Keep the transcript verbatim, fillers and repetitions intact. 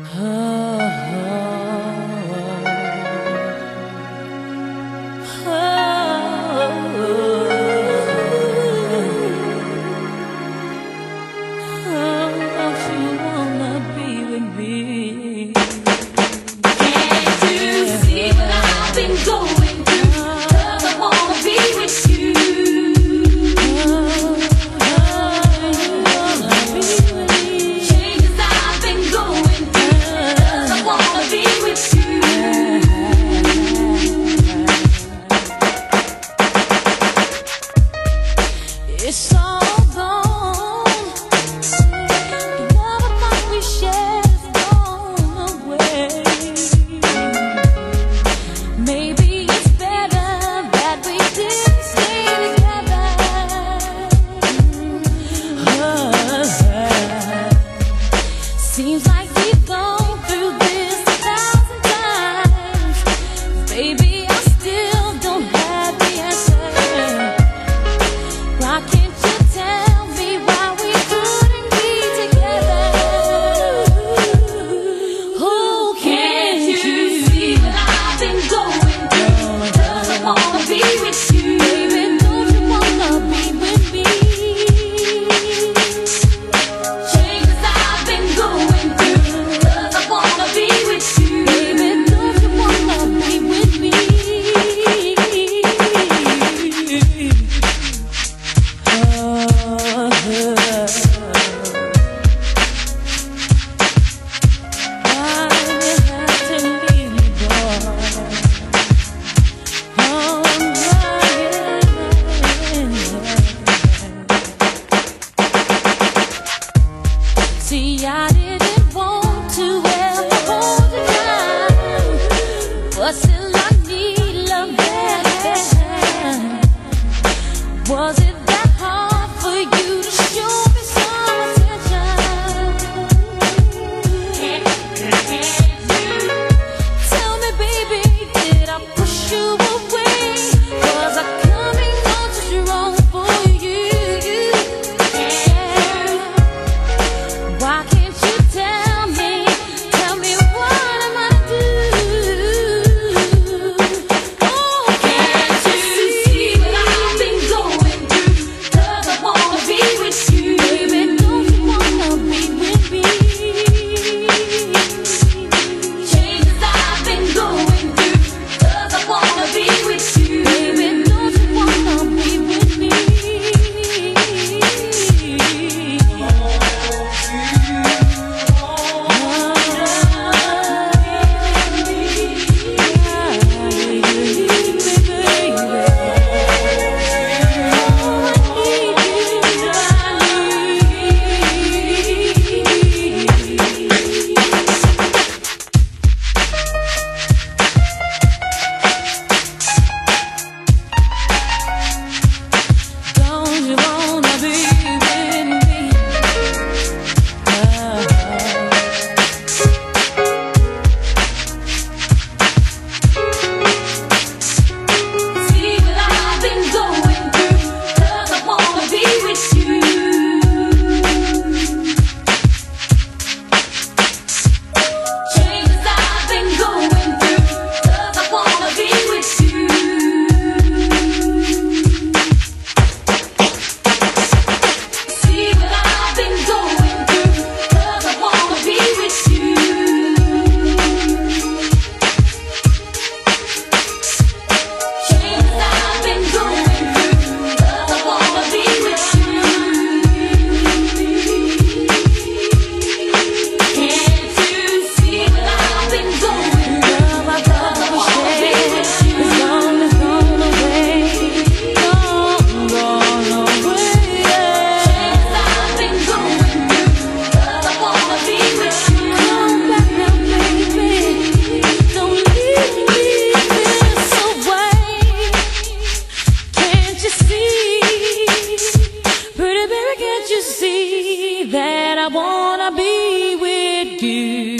It's all gone. The love I thought we shared is gone away. Maybe it's better that we didn't stay together. Uh, seems like we've gone through this a thousand times. Baby, I still don't have the answer. Why can't you tell me why we couldn't be together? Oh, can't you see what I've been going through? Cause I wanna be with you. Baby, don't you wanna be with me? Changes I've been going through, cause I wanna be with you. Baby, don't you wanna be with me? See, I didn't want to ever hold you down, but still I need love that bad. Was it that hard for you to show me some attention? Tell me, baby, did I push you away? Was I coming on too strong for you? Why can't you tell me, tell me what am I to do? Oh, can't you see what I've been going through? Cause I wanna be with you. Baby, don't you wanna be with me? Changes I've been going through, cause I wanna be with you. Baby, don't you wanna be with me? Don't you wanna be with me? See what I've been going through, cause I wanna be with you. Changes I've been going through, cause I wanna be with you. See what I've been going through, cause I wanna be with you. Changes I've been going through, cause I wanna be with you. Can't you see what I've been going through? Cause I wanna be with you. It's gone, it's gone away. Gone, gone away. Changes I've been going through, cause I wanna be with you. Come back now, baby. Don't leave me this way. Can't you see? Pretty baby, can't you see that I wanna be with you?